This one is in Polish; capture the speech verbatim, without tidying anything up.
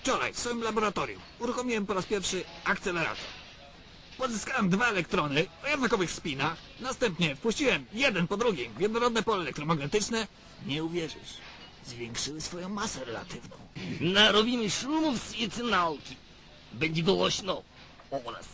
Wczoraj w swoim laboratorium uruchomiłem po raz pierwszy akcelerator. Pozyskałem dwa elektrony o jednakowych spinach, następnie wpuściłem jeden po drugim w jednorodne pole elektromagnetyczne. Nie uwierzysz, zwiększyły swoją masę relatywną. Narobimy szumów w świecie nauki. Będzie głośno o nas.